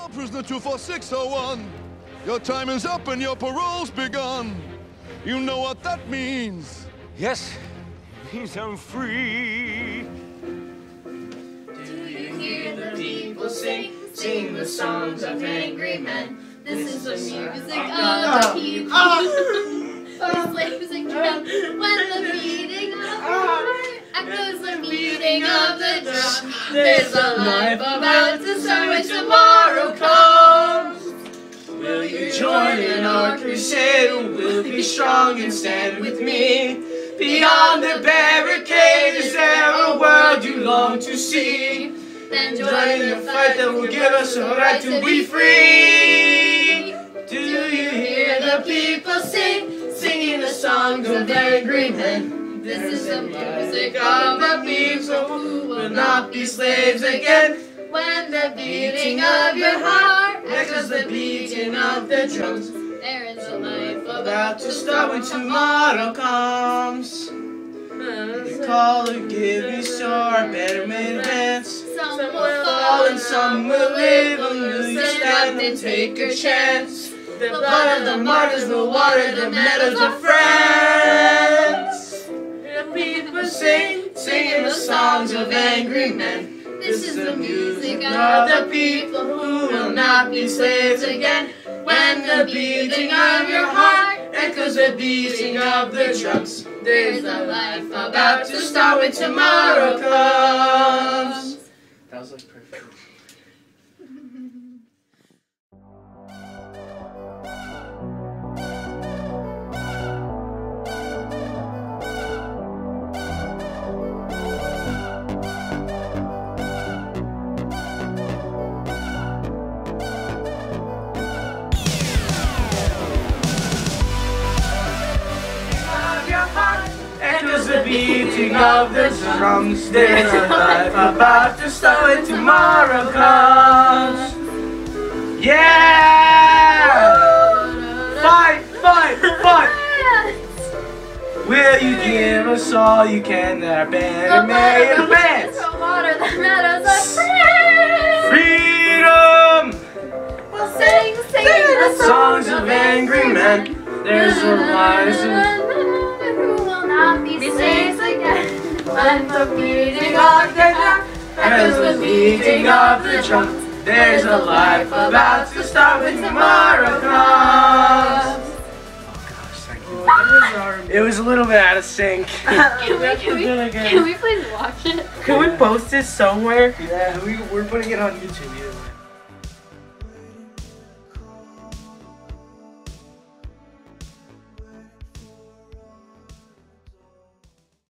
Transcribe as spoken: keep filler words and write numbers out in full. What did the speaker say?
prisoner two four six oh one. Your time is up and your parole's begun. You know what that means. Yes, it means I'm free. Do you hear the people sing, sing the songs of angry men? This is the music of the people. The slaves again, when the beating of the heart echoes the beating of the drum. There's a life about to start when tomorrow comes. Will you join in our crusade? Will be strong and stand with me? Beyond the barricade, is there a world you long to see? Then join in the fight that will give us a right to be free. Do you hear the people sing, singing the songs of angry men? This is the music of the people who will not be slaves again. When the beating of your heart echoes the beating of the drums, there is a life about to start when tomorrow comes. The call to give you so our betterment advance. Some will fall and some will live. Will you stand and take your chance? The blood of the martyrs will water the meadows of France. The people sing, singing the songs of angry men. This is the music of the people who will not be slaves again. When the beating of your heart echoes the beating of the drums, there's a life about to start when tomorrow comes. That was like perfect. Echoes the beating of the drums. There's a life about to start when tomorrow comes. Yeah! Fight, fight, fight! Will you give us all you can that our banner may advance? Water the meadows of Freedom! We'll sing, sing the Songs of angry men. There's a rise of be slaves again. When the beating of the drum echoes the beating of the drum. There's a life about to start when tomorrow comes. Oh gosh, thank you. It was a little bit out of sync. Can we, can, we, can we please watch it? Can we post this somewhere? Yeah, we, we're putting it on YouTube.